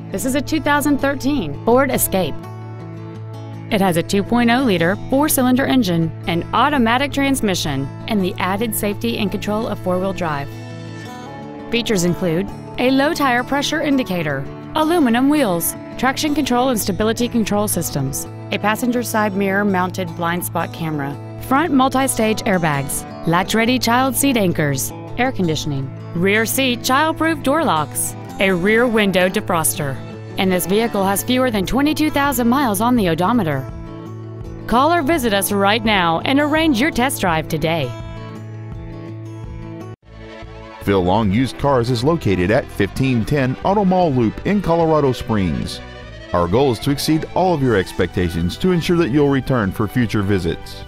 This is a 2013 Ford Escape. It has a 2.0-liter four-cylinder engine, an automatic transmission, and the added safety and control of four-wheel drive. Features include a low tire pressure indicator, aluminum wheels, traction control and stability control systems, a passenger side mirror mounted blind spot camera, front multi-stage airbags, latch-ready child seat anchors, air conditioning, rear seat child-proof door locks, a rear window defroster, and this vehicle has fewer than 22,000 miles on the odometer. Call or visit us right now and arrange your test drive today. Phil Long Used Cars is located at 1510 Auto Mall Loop in Colorado Springs. Our goal is to exceed all of your expectations to ensure that you'll return for future visits.